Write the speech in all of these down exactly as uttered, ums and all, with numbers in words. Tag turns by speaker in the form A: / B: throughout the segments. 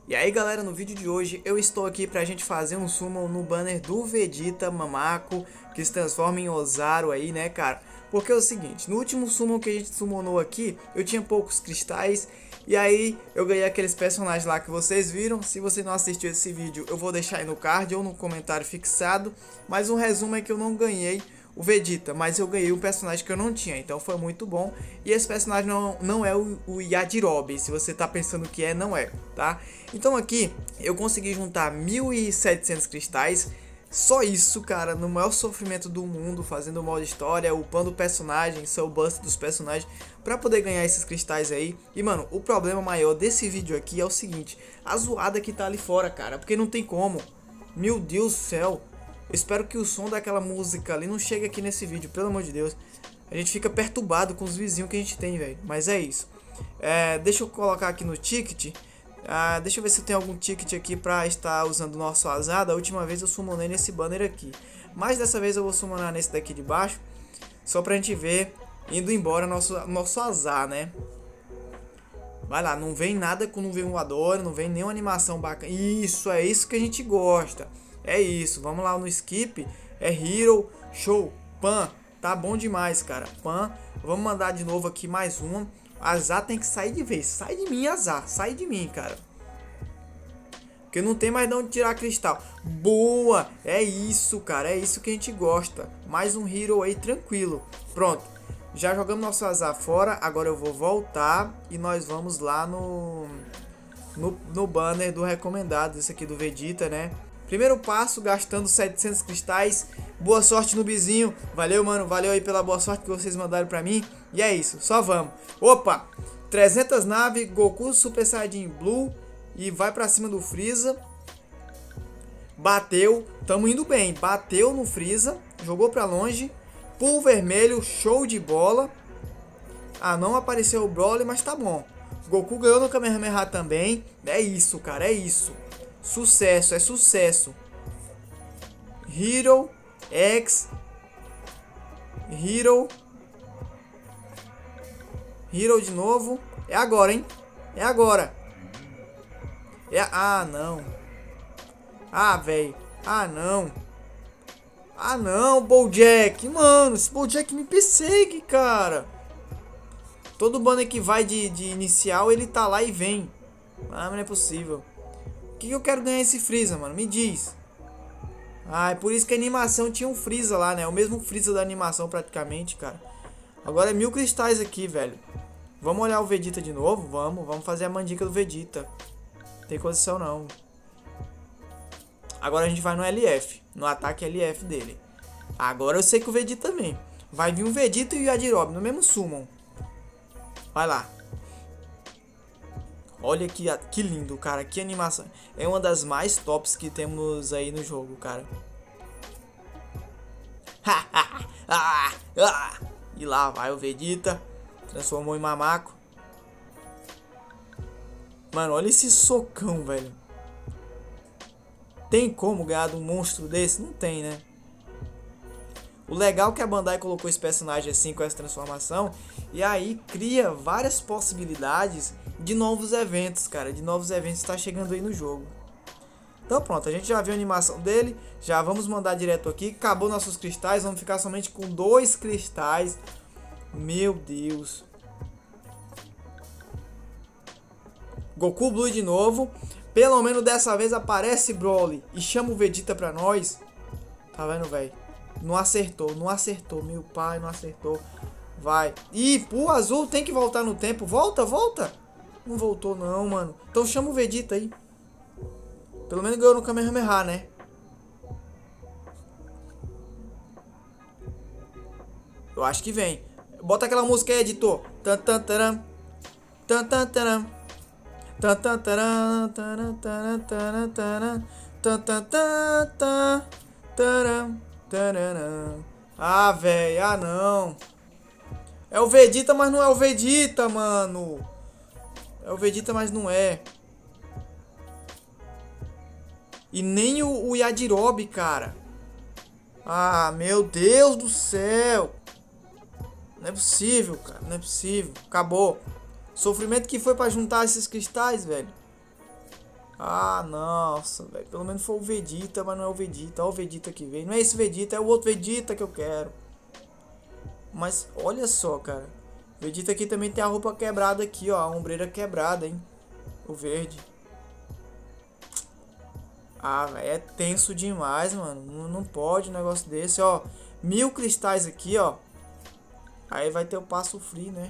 A: E aí galera, no vídeo de hoje eu estou aqui pra gente fazer um summon no banner do Vegeta Mamaco, que se transforma em Ozaru aí, né cara? Porque é o seguinte, no último summon que a gente summonou aqui, eu tinha poucos cristais, e aí eu ganhei aqueles personagens lá que vocês viram. Se você não assistiu esse vídeo, eu vou deixar aí no card ou no comentário fixado, mas o resumo é que eu não ganhei o Vegeta, mas eu ganhei um personagem que eu não tinha, então foi muito bom. E esse personagem não, não é o, o Yajirobe, se você tá pensando que é, não é, tá? Então aqui eu consegui juntar mil e setecentos cristais, só isso, cara, no maior sofrimento do mundo, fazendo o modo história, upando o personagem, seu bust dos personagens, pra poder ganhar esses cristais aí. E mano, o problema maior desse vídeo aqui é o seguinte, a zoada que tá ali fora, cara, porque não tem como. Meu Deus do céu. Espero que o som daquela música ali não chegue aqui nesse vídeo, pelo amor de Deus. A gente fica perturbado com os vizinhos que a gente tem, velho. Mas é isso. É, deixa eu colocar aqui no ticket. Ah, deixa eu ver se tem algum ticket aqui pra estar usando o nosso azar. Da última vez eu summonei nesse banner aqui. Mas dessa vez eu vou summonar nesse daqui de baixo. Só pra gente ver indo embora nosso, nosso azar, né? Vai lá, não vem nada com nuvem voadora, não vem nenhuma animação bacana. Isso, é isso que a gente gosta. É isso, vamos lá no skip. É Hero, show, Pan. Tá bom demais, cara. Pan, vamos mandar de novo aqui mais uma. Azar tem que sair de vez. Sai de mim, azar. Sai de mim, cara. Porque não tem mais de onde tirar cristal. Boa, é isso, cara. É isso que a gente gosta. Mais um Hero aí, tranquilo. Pronto. Já jogamos nosso azar fora. Agora eu vou voltar. E nós vamos lá no... No, no banner do recomendado. Esse aqui do Vegeta, né? Primeiro passo, gastando setecentos cristais. Boa sorte no bizinho. Valeu, mano. Valeu aí pela boa sorte que vocês mandaram pra mim. E é isso. Só vamos. Opa! trezentas naves. Goku Super Saiyajin Blue. E vai pra cima do Freeza. Bateu. Tamo indo bem. Bateu no Freeza. Jogou pra longe. Pulo vermelho. Show de bola. Ah, não apareceu o Broly, mas tá bom. Goku ganhou no Kamehameha também. É isso, cara. É isso. Sucesso, é sucesso. Hero, X, Hero, Hero de novo. É agora, hein? É agora. É, ah, não. Ah, velho. Ah, não. Ah, não, Bojack. Mano, esse Bojack me persegue, cara. Todo banner que vai de, de inicial, ele tá lá e vem. Ah, não é possível. O que, que eu quero ganhar esse Freeza, mano? Me diz. Ah, é por isso que a animação tinha um Freeza lá, né? O mesmo Freeza da animação praticamente, cara. Agora é mil cristais aqui, velho. Vamos olhar o Vegeta de novo? Vamos, vamos fazer a mandica do Vegeta. Não tem condição não. Agora a gente vai no L F. No ataque L F dele. Agora eu sei que o Vegeta também. Vai vir um Vegeta e o Yajirobe no mesmo summon. Vai lá. Olha que, que lindo, cara. Que animação. É uma das mais tops que temos aí no jogo, cara. E lá vai o Vegeta. Transformou em Mamaco. Mano, olha esse socão, velho. Tem como ganhar de um monstro desse? Não tem, né? O legal é que a Bandai colocou esse personagem assim com essa transformação. E aí cria várias possibilidades de novos eventos, cara. De novos eventos que tá chegando aí no jogo. Então pronto, a gente já viu a animação dele. Já vamos mandar direto aqui. Acabou nossos cristais, vamos ficar somente com dois cristais. Meu Deus. Goku Blue de novo. Pelo menos dessa vez aparece Broly e chama o Vegeta pra nós. Tá vendo, velho? Não acertou, não acertou. Meu pai, não acertou. Vai. Ih, pro azul tem que voltar no tempo. Volta, volta. Não voltou não, mano. Então chama o Vegeta aí. Pelo menos ganhou no Kamehameha, né? Eu acho que vem. Bota aquela música aí, editor. Tan tan taram. Tan tan taram. Tan tan taram. Tan tan taram. Tan tan taram. Taram. Taram. Ah, velho. Ah, não. É o Vegeta, mas não é o Vegeta, mano. É o Vegeta, mas não é. E nem o, o Yajirobe, cara. Ah, meu Deus do céu. Não é possível, cara. Não é possível. Acabou. Sofrimento que foi pra juntar esses cristais, velho. Ah, nossa, velho. Pelo menos foi o Vegeta, mas não é o Vegeta. Olha o Vegeta que veio. Não é esse Vegeta, é o outro Vegeta que eu quero. Mas olha só, cara. O Vegeta aqui também tem a roupa quebrada aqui, ó. A ombreira quebrada, hein. O verde. Ah, velho, é tenso demais, mano. Não, não pode um negócio desse, ó. Mil cristais aqui, ó. Aí vai ter o passo free, né?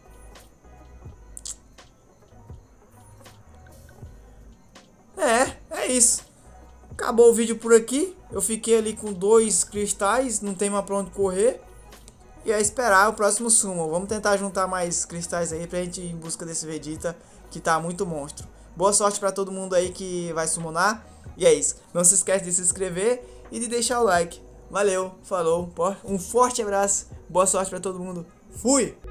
A: É, é isso. Acabou o vídeo por aqui. Eu fiquei ali com dois cristais, não tem mais pra onde correr. E é esperar o próximo summon. Vamos tentar juntar mais cristais aí pra gente ir em busca desse Vegeta, que tá muito monstro. Boa sorte pra todo mundo aí que vai summonar. E é isso. Não se esquece de se inscrever e de deixar o like. Valeu, falou, um forte abraço. Boa sorte pra todo mundo. Fui!